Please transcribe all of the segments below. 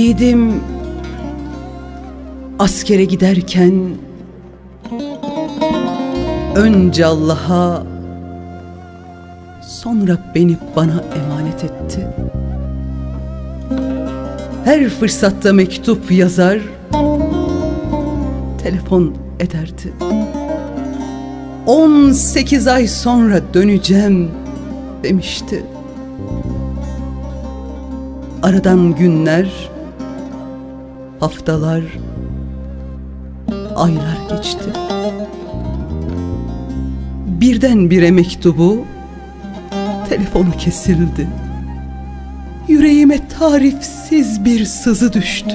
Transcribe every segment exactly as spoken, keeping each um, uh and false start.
Yiğidim askere giderken önce Allah'a, sonra beni bana emanet etti. Her fırsatta mektup yazar, telefon ederdi. On sekiz ay sonra döneceğim demişti. Aradan günler, haftalar, aylar geçti. Birdenbire mektubu, telefonu kesildi. Yüreğime tarifsiz bir sızı düştü.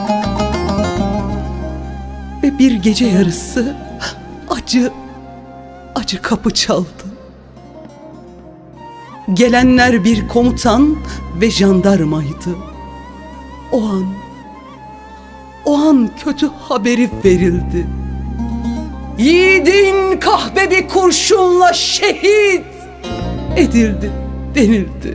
Ve bir gece yarısı acı, acı kapı çaldı. Gelenler bir komutan ve jandarmaydı. O an, o an kötü haberi verildi. Yiğidin kahpe bir kurşunla şehit edildi denildi.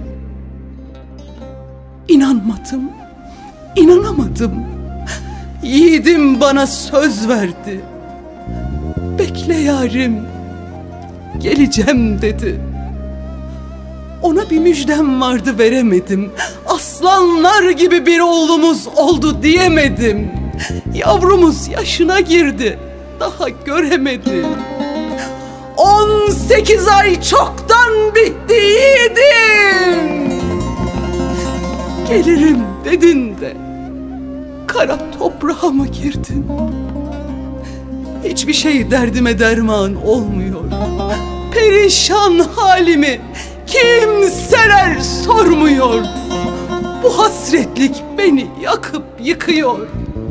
İnanmadım, inanamadım. Yiğidim bana söz verdi. Bekle yarim, geleceğim dedi. Ona bir müjdem vardı, veremedim. Aslanlar gibi bir oğlumuz oldu diyemedim. Yavrumuz yaşına girdi, daha göremedim. On sekiz ay çoktan bitti yiğidim. Gelirim dedin de kara toprağa mı girdin? Hiçbir şey derdime derman olmuyor. Perişan halimi kimseler sormuyor. Bu hasretlik beni yakıp yıkıyor.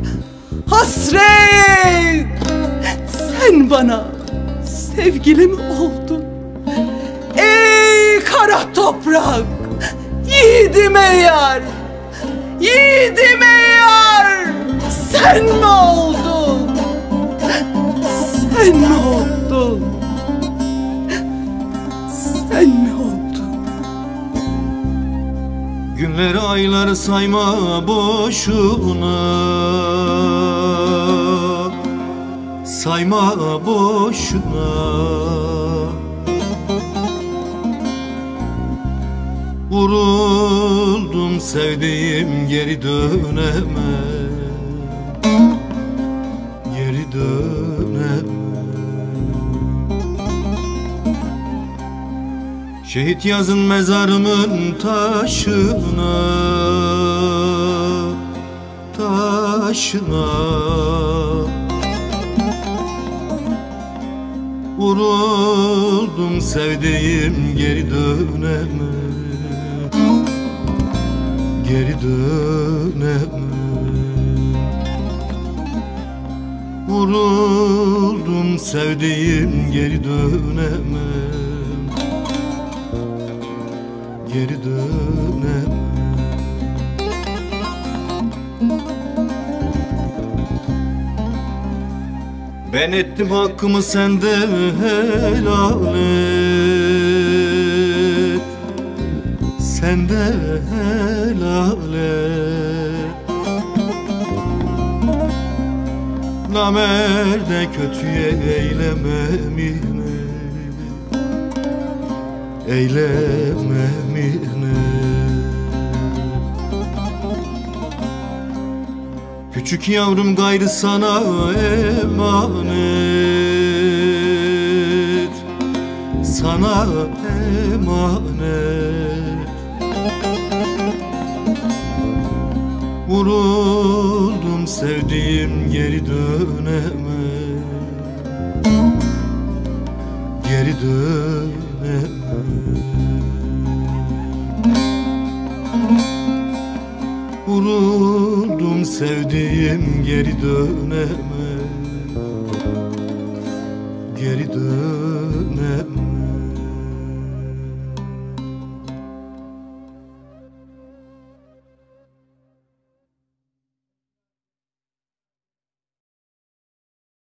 Hasret! Sen bana sevgilim oldun. Ey kara toprak! Yiğidime yar! Yiğidime yar! Sen mi oldun? Sen mi oldun? Sen mi oldun? Günleri ayları sayma boşuna, sayma boşuna. Vuruldum sevdiğim, geri dönemem, geri dönemem. Şehit yazın mezarımın taşına, taşına. Vuruldum sevdiğim, geri dönemem, geri dönemem. Vuruldum sevdiğim, geri dönemem, geri dönemem. Ben ettim hakkımı, sen de helal et, sen de helal et. Namerde kötüye eyleme minnet, eyleme minnet. Küçük yavrum gayrı sana emanet, sana emanet. Vuruldum sevdiğim, geri dönemem, geri dönemem. Vuruldum sevdiğim, geri dönemem, geri dönemem.